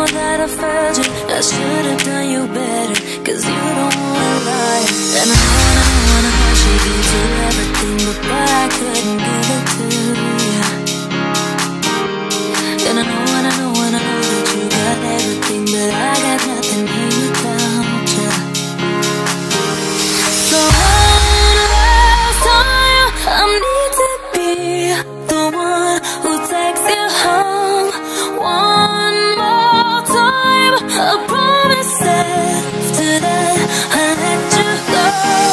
know that I failed you. I should have done you better, cause you don't wanna lie. And I know she gives you everything, but I couldn't give it to you. And I know that you got everything, but I got nothing here without you. So one last time, I need to be the one who takes you home. One more time, I promise after that I'll let you go.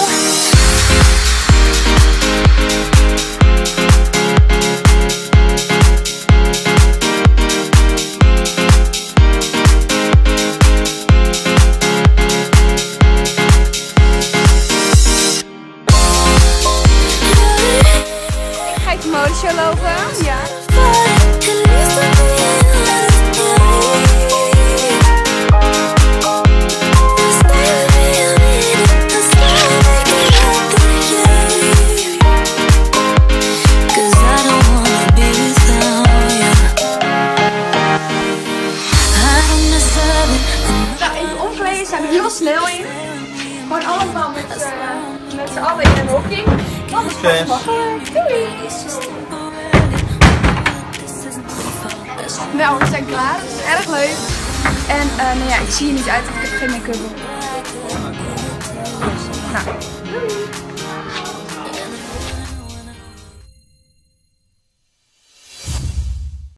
Modeshow lopen, ja. Nou, even omkleden, zijn we heel snel in. Gewoon allemaal met z'n allen in een hokje. Dat is gewoon makkelijk. Doei! Nou, we zijn klaar. Het is erg leuk. En nou ja, ik zie er niet uit, want ik heb geen make-up op. Nou, doei!